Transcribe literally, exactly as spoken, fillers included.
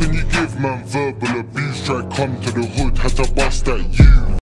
can you give man verbal abuse? Try come to the hood, had to bust at you.